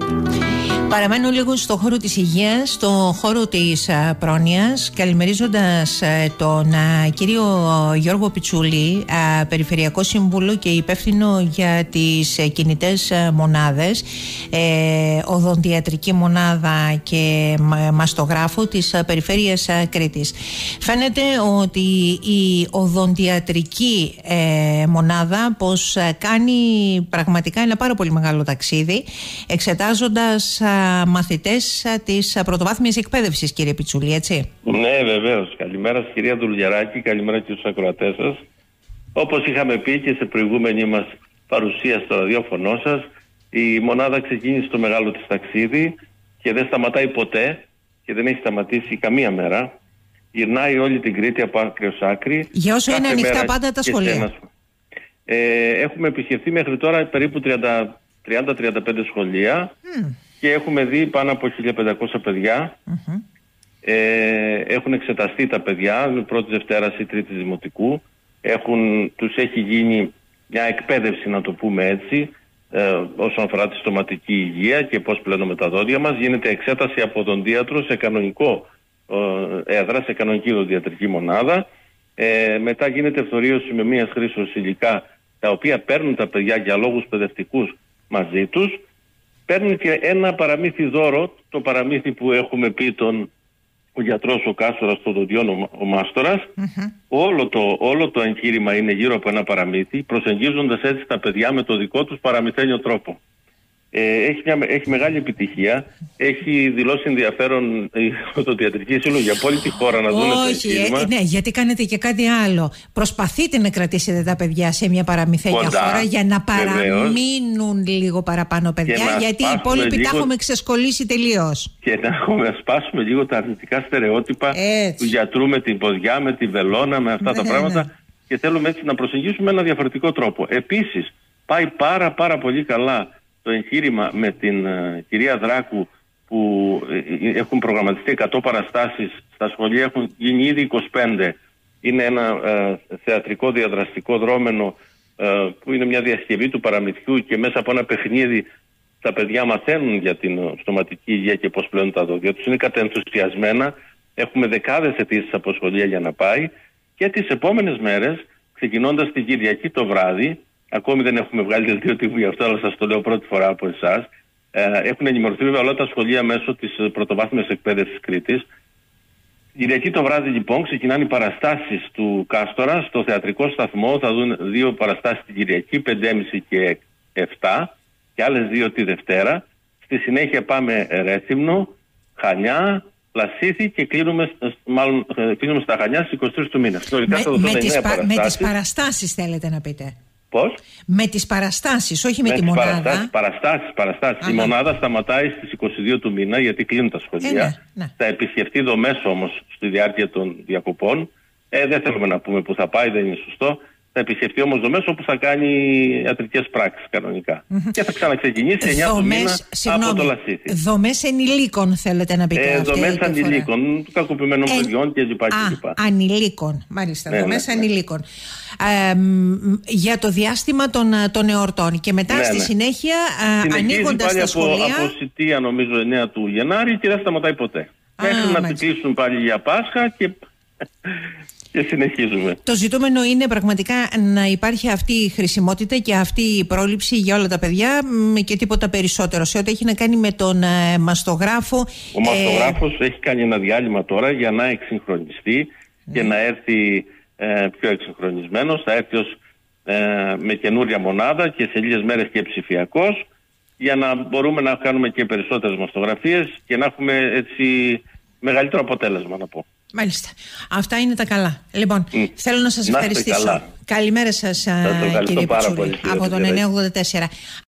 Παραμένω λίγο στο χώρο της υγείας, στο χώρο της πρόνοιας, καλημερίζοντας τον κύριο Γιώργο Πιτσούλη, Περιφερειακό Σύμβουλο και υπεύθυνο για τις κινητές μονάδες, οδοντιατρική μονάδα και μαστογράφο της Περιφέρειας Κρήτης. Φαίνεται ότι η οδοντιατρική μονάδα πως κάνει πραγματικά ένα πάρα πολύ μεγάλο ταξίδι, εξετάζοντας μαθητές της πρωτοβάθμιας εκπαίδευσης, κύριε Πιτσούλη, έτσι? Ναι, βεβαίως. Καλημέρα σας, κυρία Δουλγεράκη, καλημέρα και στους ακροατές σας. Όπως είχαμε πει και σε προηγούμενη μας παρουσία στο ραδιόφωνο σας, η μονάδα ξεκίνησε το μεγάλο της ταξίδι και δεν σταματάει ποτέ και δεν έχει σταματήσει καμία μέρα. Γυρνάει όλη την Κρήτη από άκρη ως άκρη. Για όσο είναι ανοιχτά πάντα τα σχολεία. Έχουμε επισκεφθεί μέχρι τώρα περίπου 30-35 σχολεία και έχουμε δει πάνω από 1.500 παιδιά. Έχουν εξεταστεί τα παιδιά πρώτη Δευτέρας ή Τρίτη Δημοτικού. Τους έχει γίνει μια εκπαίδευση, να το πούμε έτσι, όσον αφορά τη στοματική υγεία και πώς πλένουμε τα δόντια μας. Γίνεται εξέταση από οδοντίατρο σε κανονικό έδρα, σε κανονική οδοντιατρική μονάδα. Μετά γίνεται ευθορίωση με μίας χρήσεως υλικά, τα οποία παίρνουν τα παιδιά για λόγους παιδευτικούς μαζί τους. Παίρνουν και ένα παραμύθι δώρο, το παραμύθι που έχουμε πει ο γιατρός ο Κάστορας, το δοντιόν ο Μάστορας. Όλο το εγχείρημα είναι γύρω από ένα παραμύθι, προσεγγίζοντας έτσι τα παιδιά με το δικό τους παραμυθένιο τρόπο. Έχει μεγάλη επιτυχία. Έχει δηλώσει ενδιαφέρον η Οδοντιατρική Σύλλογη από όλη τη χώρα να δουν το εγχείρημα. Ναι, γιατί κάνετε και κάτι άλλο. Προσπαθείτε να κρατήσετε τα παιδιά σε μια παραμυθένια χώρα για να παραμείνουν λίγο παραπάνω παιδιά, γιατί οι υπόλοιποι τα έχουμε ξεσκολήσει τελείως. Και να σπάσουμε λίγο τα αρνητικά στερεότυπα του γιατρού με την ποδιά, με τη βελόνα, με αυτά τα πράγματα. Και θέλουμε έτσι να προσεγγίσουμε ένα διαφορετικό τρόπο. Επίσης, πάει πάρα πολύ καλά το εγχείρημα με την κυρία Δράκου, που έχουν προγραμματιστεί 100 παραστάσεις στα σχολεία, έχουν γίνει ήδη 25. Είναι ένα θεατρικό διαδραστικό δρόμενο που είναι μια διασκευή του παραμυθιού και μέσα από ένα παιχνίδι τα παιδιά μαθαίνουν για την στοματική υγεία και πώς πλένουν τα δόντια τους. Είναι κατενθουσιασμένα, έχουμε δεκάδες αιτήσεις από σχολεία για να πάει και τις επόμενες μέρες, ξεκινώντας την Κυριακή το βράδυ, ακόμη δεν έχουμε βγάλει δελτίο τύπου γι' αυτό, αλλά σας το λέω πρώτη φορά από εσάς. Έχουν ενημερωθεί βέβαια όλα τα σχολεία μέσω της πρωτοβάθμιας εκπαίδευσης Κρήτης. Κυριακή το βράδυ λοιπόν ξεκινάνε οι παραστάσεις του Κάστορα στο θεατρικό σταθμό. Θα δουν 2 παραστάσεις την Κυριακή, 5.30 και 7, και άλλες 2 τη Δευτέρα. Στη συνέχεια πάμε Ρέθυμνο, Χανιά, Λασίθι και κλείνουμε στα Χανιά στις 23 του μήνα. Με τις παραστάσεις θέλετε να πείτε? Πώς? Με τις παραστάσεις, όχι με τη μονάδα. Παραστάσεις. Η μονάδα σταματάει στις 22 του μήνα, γιατί κλείνουν τα σχολεία. Θα επισκεφτεί δομές όμως στη διάρκεια των διακοπών. Δεν θέλουμε να πούμε που θα πάει, δεν είναι σωστό. Θα επισκεφτεί όμως δομές όπου θα κάνει ιατρικές πράξεις κανονικά. Και θα ξαναξεκινήσει 9 του μήνα από το Λασίθι. Δομές ενηλίκων θέλετε να πείτε? Δομές ανηλίκων, του κακοποιημένων παιδιών κλπ. Ανηλίκων, μάλιστα. Δομές ανηλίκων. Για το διάστημα των εορτών και μετά στη συνέχεια ανοίγοντας τα σχολεία. Από Σιτία νομίζω 9 του Γενάρη και δεν σταματάει ποτέ. Μέχρι να την κλείσουν πάλι για Πάσχα και συνεχίζουμε. Το ζητούμενο είναι πραγματικά να υπάρχει αυτή η χρησιμότητα και αυτή η πρόληψη για όλα τα παιδιά και τίποτα περισσότερο. Σε ό,τι έχει να κάνει με τον μαστογράφο. Ο μαστογράφος έχει κάνει ένα διάλειμμα τώρα για να εξυγχρονιστεί και να έρθει πιο εξυγχρονισμένος. Θα έρθει με καινούρια μονάδα και σε λίγες μέρες και ψηφιακός, για να μπορούμε να κάνουμε και περισσότερες μαστογραφίες και να έχουμε έτσι μεγαλύτερο αποτέλεσμα, να πω. Μάλιστα. Αυτά είναι τα καλά. Λοιπόν, θέλω να σας ευχαριστήσω. Καλημέρα σας, κύριε Πιτσούλη, από τον 984.